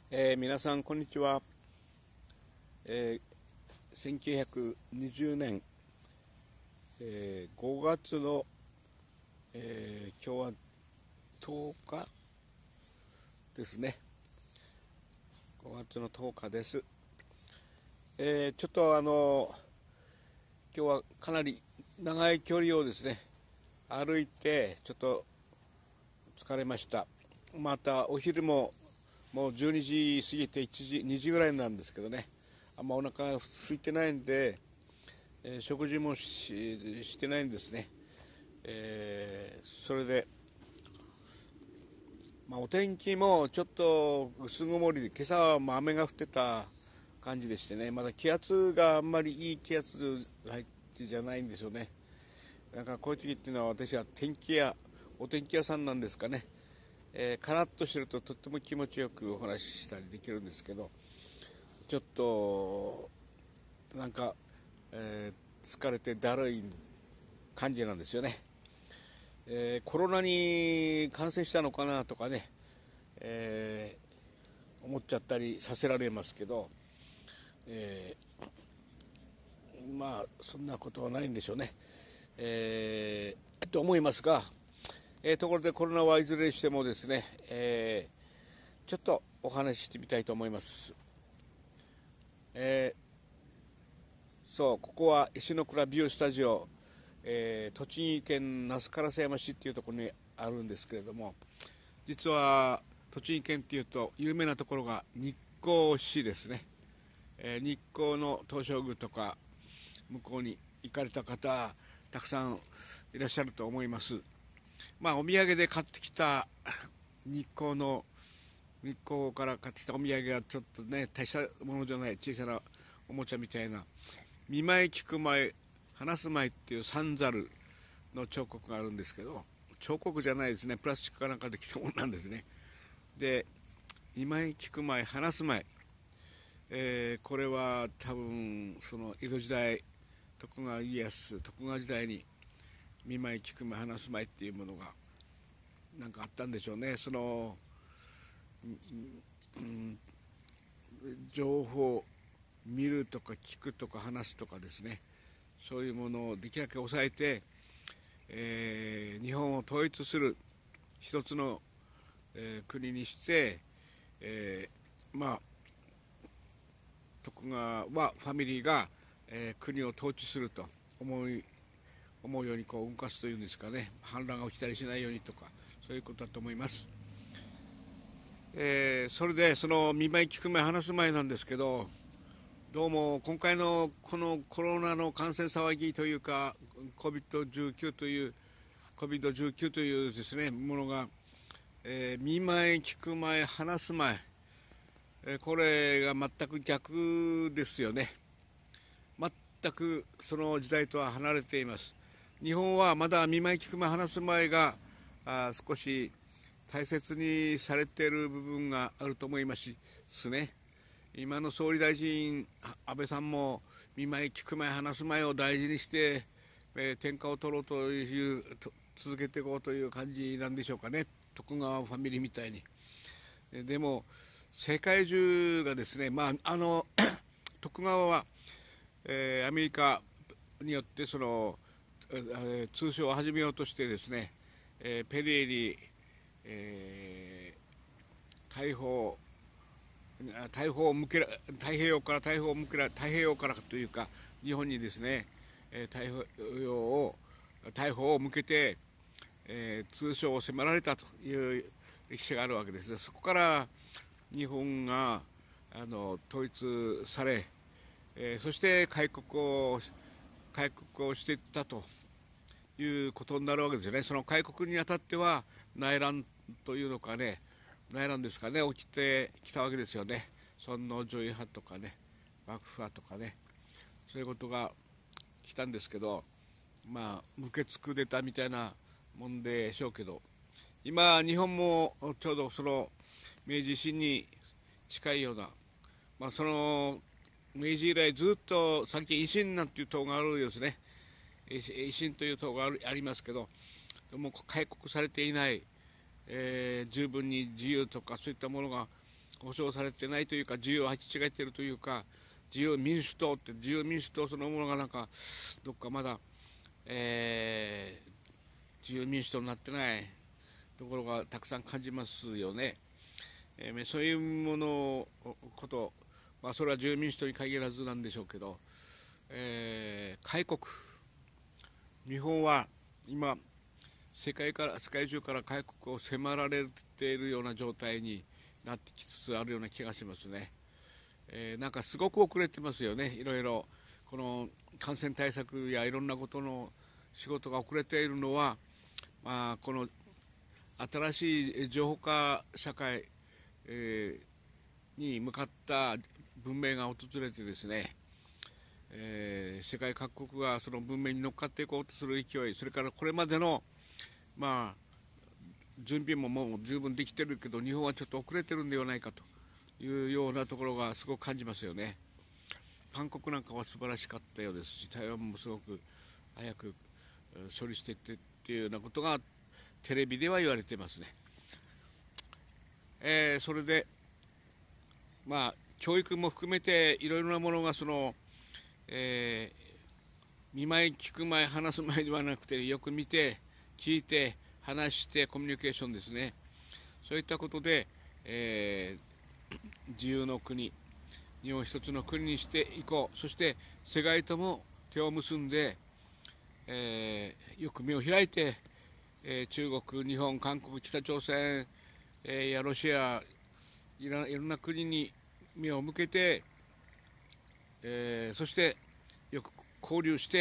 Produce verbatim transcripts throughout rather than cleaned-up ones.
えー皆さんこんにちは、えーせんきゅうひゃくにじゅうねん、えーごがつの、えー今日はとおかですね。ごがつのとおかです。えーちょっとあの今日はかなり長い距離をですね歩いてちょっと疲れました。またお昼ももうじゅうにじ過ぎていちじにじぐらいなんですけどね、あんまお腹空いてないんで、えー食事も し, してないんですね。えーそれで、まあ、お天気もちょっと薄曇りで、今朝はまあ雨が降ってた感じでしてね、まだ気圧があんまりいい気圧配置じゃないんですよね。なんかこういう時っていうのは、私は天気屋お天気屋さんなんですかね。えー、カラッとしてるととっても気持ちよくお話ししたりできるんですけど、ちょっとなんか、えー疲れてだるい感じなんですよね。えーコロナに感染したのかなとかね、えー思っちゃったりさせられますけど、えーまあそんなことはないんでしょうね。えーと思いますが、えーところでコロナはいずれにしてもですね、えーちょっとお話ししてみたいと思います。えーそうここは石の倉美容スタジオ、えー栃木県那須烏山市っていうところにあるんですけれども、実は栃木県っていうと有名なところが日光市ですね。えー日光の東照宮とか向こうに行かれた方たくさんいらっしゃると思います。まあお土産で買ってきた日光の日光から買ってきたお土産がちょっとね大したものじゃない小さなおもちゃみたいな、見舞い聞く舞い話す舞いっていう三猿の彫刻があるんですけど、彫刻じゃないですね、プラスチックかなんかできたものなんですね。で、見舞い聞く舞い話す舞い、えーこれは多分その江戸時代、徳川家康徳川時代に見舞い聞く舞い話す舞いっていうものがなんかあったんでしょうね。その、うん、情報見るとか聞くとか話すとかですね、そういうものをできるだけ抑えて、えー日本を統一する一つの、えー国にして、えーまあ徳川はファミリーが、えー国を統治すると思い思うようにこう動かすというんですかね、反乱が起きたりしないようにとか、そういうことだと思います。えーそれでその見舞い聞く前話す前なんですけど、どうも今回のこのコロナの感染騒ぎというか コビッドじゅうきゅう という コビッドじゅうきゅう というですねものが、えー見舞い聞く前話す前、えーこれが全く逆ですよね。全くその時代とは離れています。日本はまだ見舞い聞く前話す前があ少し大切にされている部分があると思いますね。今の総理大臣安倍さんも見舞い聞く前話す前を大事にして、えー天下を取ろうというと続けていこうという感じなんでしょうかね、徳川ファミリーみたいに。えでも世界中がですね、まああの徳川は、えーアメリカによってその、えー通商を始めようとしてですね、えーペリエに、えー大砲大砲を向けら太平洋から太平洋を向けら太平洋からというか日本にですね、えー太平洋を大砲を向けて、えー通商を迫られたという歴史があるわけです。そこから日本があの統一され、えーそして開国を開国をしていったということになるわけですよね。その開国にあたっては内乱というのかね、内乱ですかね、起きてきたわけですよね。尊皇攘夷派とかね、幕府派とかね、そういうことが来たんですけど、まあ無血クーデターみたいなもんでしょうけど、今日本もちょうどその明治維新に近いような、まあ、その明治以来ずっとさっき維新なんていう党があるようですね。維新という党がありますけど、もう開国されていない、えー十分に自由とかそういったものが保障されてないというか、自由を履き違えているというか、自由民主党って自由民主党そのものがなんかどっかまだ、えー、自由民主党になってないところがたくさん感じますよね。えー、そういうものこと、まあ、それは自由民主党に限らずなんでしょうけど、えー、開国、日本は今世界から世界中から開国を迫られているような状態になってきつつあるような気がしますね。えー、なんかすごく遅れてますよね。いろいろこの感染対策やいろんなことの仕事が遅れているのは、まあ、この新しい情報化社会、えー、に向かった文明が訪れてですね、えー、世界各国がその文明に乗っかっていこうとする勢い、それからこれまでの、まあ、準備ももう十分できてるけど日本はちょっと遅れてるんではないかというようなところがすごく感じますよね。韓国なんかは素晴らしかったようですし、台湾もすごく早く処理していってっていうようなことがテレビでは言われてますね。えー、それでまあ教育も含めていろいろなものがその、えー、見舞い聞く前話す前ではなくて、よく見て聞いて話してコミュニケーションですね。そういったことで、えー、自由の国、日本一つの国にしていこう。そして世界とも手を結んで、えー、よく目を開いて、えー、中国、日本、韓国、北朝鮮、えー、やロシア、いろ、いろんな国に目を向けて、えー、そしてよく交流して、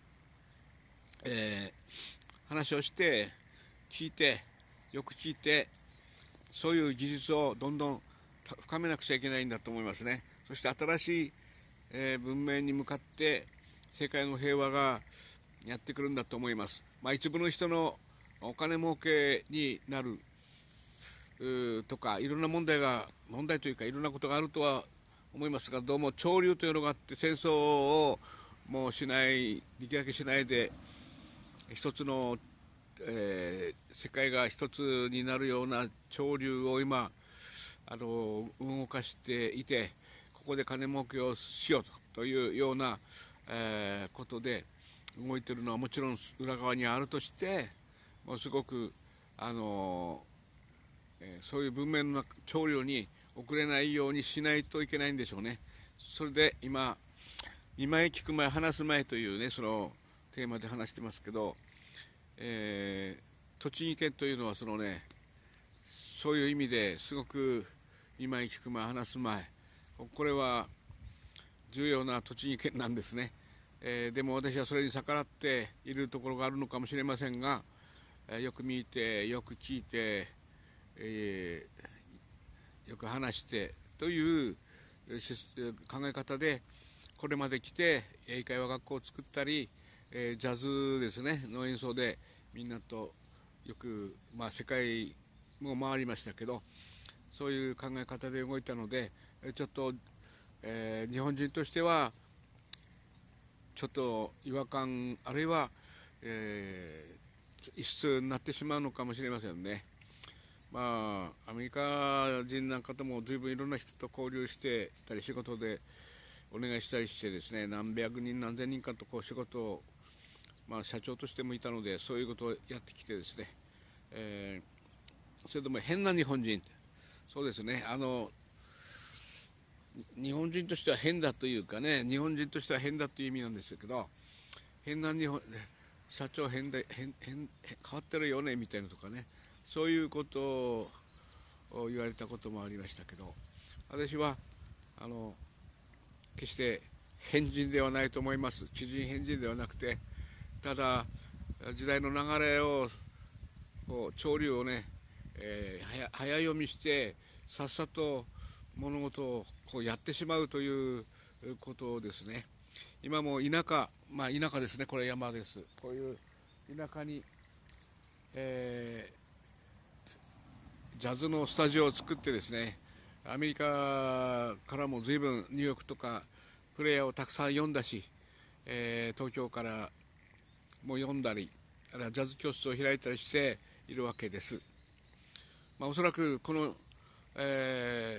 えー、話をして聞いてよく聞いて、そういう技術をどんどん深めなくちゃいけないんだと思いますね。そして新しい、えー、文明に向かって世界の平和がやってくるんだと思います。まあ、一部の人のお金儲けになるとか、いろんな問題が問題というかいろんなことがあるとは思いますが、どうも潮流というのがあって、戦争をもうしない、できるだけしないで一つの、えー、世界が一つになるような潮流を今あの動かしていて、ここで金儲けをしようというような、えー、ことで動いているのはもちろん裏側にあるとして、もうすごくあの、えー、そういう文明の潮流に遅れないようにしないといけないんでしょうね。それで今見舞い聞く前話す前というね、そのテーマで話してますけど、えー、栃木県というのはそのね、そういう意味ですごく見舞い聞く前話す前、これは重要な栃木県なんですね。えー、でも私はそれに逆らっているところがあるのかもしれませんが、えー、よく見てよく聞いて、えー、よく話してという考え方でこれまで来て、英会話学校を作ったり、えー、ジャズですねの演奏でみんなとよく、まあ、世界も回りましたけど、そういう考え方で動いたので、ちょっと、えー、日本人としてはちょっと違和感、あるいは、えー、異質になってしまうのかもしれませんね。まあ、アメリカ人なんかとも随分いろんな人と交流してたり、仕事でお願いしたりしてですね、何百人何千人かとこう仕事を、まあ、社長としてもいたので、そういうことをやってきてですね、えー、それでも変な日本人、そうですね、あの日本人としては変だというかね、日本人としては変だという意味なんですけど、変な日本社長変で変変変わってるよねみたいなとかね、そういうことを言われたこともありましたけど、私はあの決して変人ではないと思います。知人変人ではなくて、ただ時代の流れをこう潮流をね、えー、早, 早読みしてさっさと物事をこうやってしまうということですね。今も田舎、まあ田舎ですね、これ山です。こういう田舎に、えー、ジャズのスタジオを作ってですね、アメリカからも随分ニューヨークとかプレイヤーをたくさん読んだし、えー、東京からも読んだり、あるいはジャズ教室を開いたりしているわけです。まあ、おそらくこの、え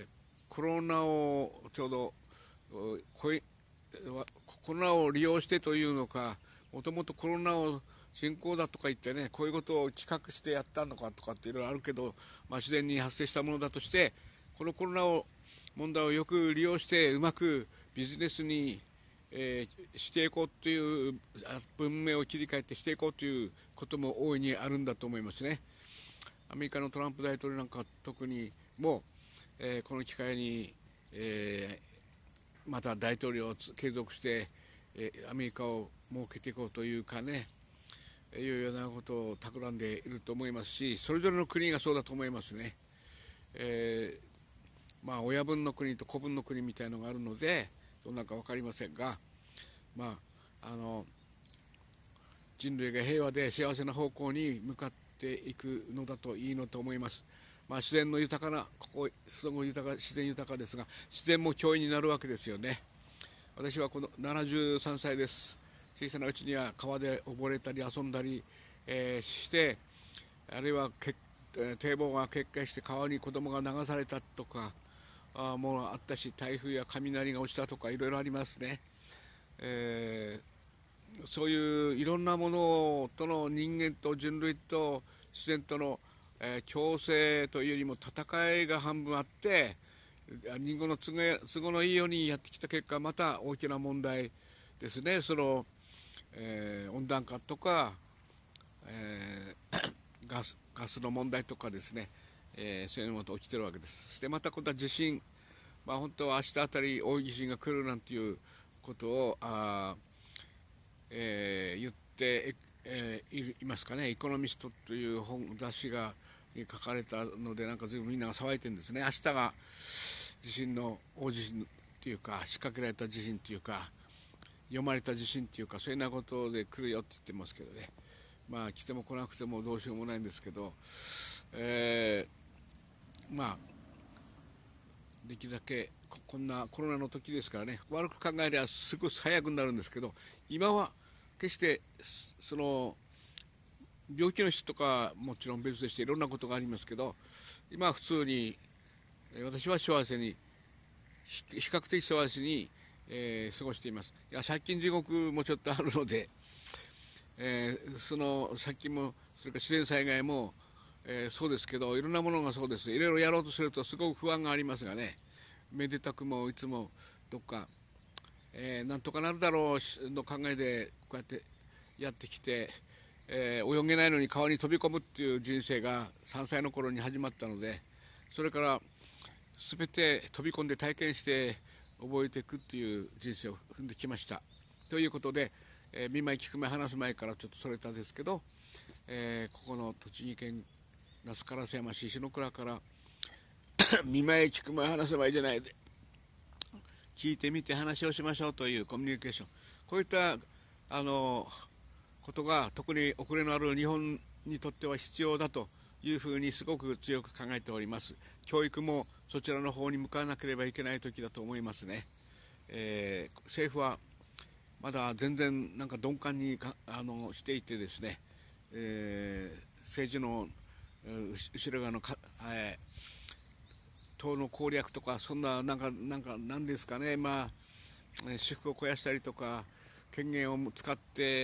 コロナをちょうどこいコロナを利用してというのか、もともとコロナを人口だとか言ってね、こういうことを企画してやったのかとかっていろいろあるけど、まあ、自然に発生したものだとして、このコロナを問題をよく利用してうまくビジネスに、えー、していこうという文明を切り替えてしていこうということも大いにあるんだと思いますね。アメリカのトランプ大統領なんか特にもう、えー、この機会に、えー、また大統領を継続して、えー、アメリカを設けていこうというかね、いうようなことを企んでいると思いますし、それぞれの国がそうだと思いますね。えー、まあ親分の国と子分の国みたいなのがあるので、どうなるか分かりませんが、まああの人類が平和で幸せな方向に向かっていくのだといいのと思います。まあ、自然の豊かな、ここすごい豊か、自然豊かですが、自然も脅威になるわけですよね。私はこのななじゅうさんさいです。小さなうちには川で溺れたり遊んだり、えー、して、あるいはけ、えー、堤防が決壊して川に子供が流されたとかあもあったし、台風や雷が落ちたとかいろいろありますね。えー、そういういろんなものとの人間と人類と自然とのえー、共生というよりも戦いが半分あって、人間の都合、都合のいいようにやってきた結果、また大きな問題ですね。その、えー、温暖化とか、えー、ガス、ガスの問題とかですね、えー、そういうのが起きてるわけです。でまた今度は地震、まあ、本当は明日あたり大地震が来るなんていうことをあ、えー、言ってえー、いますかね。エコノミストという本雑誌が書かれたので、なんか随分みんなが騒いでるんですね。明日が地震の大地震というか、仕掛けられた地震というか、読まれた地震というか、そういうようなことで来るよって言ってますけどね。まあ来ても来なくてもどうしようもないんですけど、えー、まあできるだけこんなコロナの時ですからね、悪く考えればすぐ早くなるんですけど、今は決してその病気の人とかもちろん別としていろんなことがありますけど、今は普通に私は幸せに、比較的幸せに、えー、過ごしています。いや借金地獄もちょっとあるので、えー、その借金もそれから自然災害も、えー、そうですけど、いろんなものがそうです。いろいろやろうとするとすごく不安がありますがね、めでたくもいつもどっかえー、なんとかなるだろうの考えでこうやってやってきて、えー、泳げないのに川に飛び込むっていう人生がさんさいの頃に始まったので、それから全て飛び込んで体験して覚えていくっていう人生を踏んできました。ということで、えー、見舞い聞く前話す前からちょっとそれたんですけど、えー、ここの栃木県那須烏山市石の倉から見舞い聞く前話す前じゃないで聞いてみて話をしましょうというコミュニケーション、こういったあのことが特に遅れのある日本にとっては必要だというふうにすごく強く考えております。教育もそちらの方に向かわなければいけない時だと思いますね。えー、政府はまだ全然なんか鈍感にかあのしていてですね、えー、政治の後ろ側のか、えー党の攻略とか、そんな、なんか、なんか、なんですかね、まあ、私腹を肥やしたりとか、権限を使って、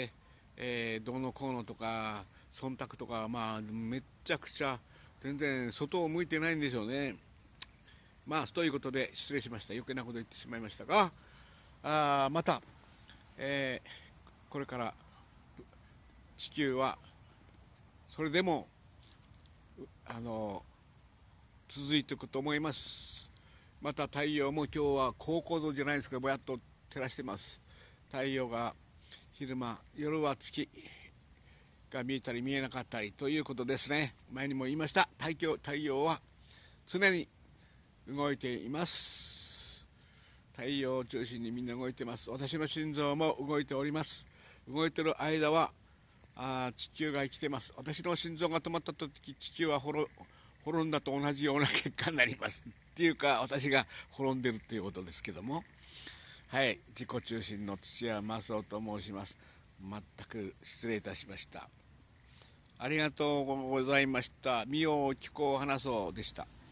えー、どうのこうのとか、忖度とか、まあ、めっちゃくちゃ、全然外を向いてないんでしょうね。まあ、ということで、失礼しました。余計なこと言ってしまいましたが、あまた、えー、これから、地球は、それでも、あの、続いていくと思います。また太陽も今日は高高度じゃないですけどぼやっと照らしてます。太陽が昼間、夜は月が見えたり見えなかったりということですね。前にも言いました。太陽、太陽は常に動いています。太陽を中心にみんな動いています。私の心臓も動いております。動いている間はあ地球が生きています。私の心臓が止まった時、地球は滅滅んだと同じような結果になりますっていうか、私が滅んでるっていうことですけども、はい、自己中心の土屋正夫と申します。全く失礼いたしました。ありがとうございました。見よう聞こう話そうでした。